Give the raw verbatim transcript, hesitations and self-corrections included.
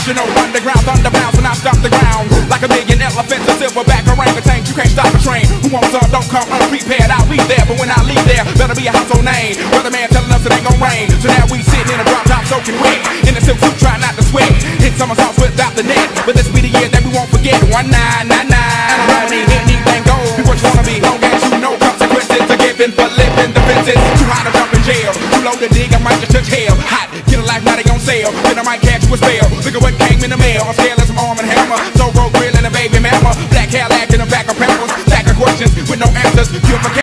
Professional underground thunder bounce when I stop the ground. Like a million elephants, a silverback orangutan. You can't stop a train. Who wants some? Don't come unprepared. I'll be there, but when I leave there, better be a household name. Weatherman telling us it ain't gon' rain. So now we sitting in a drop top soaking wet. In a silk suit, try not to sweat. Hit somersaults without the net. But this be the year that we won't forget. One nine nine nine. And I don't need anything gold. Be what you wanna be, long as you know consequences are given for living the fences. Too high to jump in jail. Too low to dig, I might just touch hell. Hot, get a life, now they on sale. Then I might catch you a spell. Look at what came in the mail. I'm scaling some arm and hammer. So road grill and a baby mama. Black hair lack in the back of pampers. Stack of questions with no answers. Purification.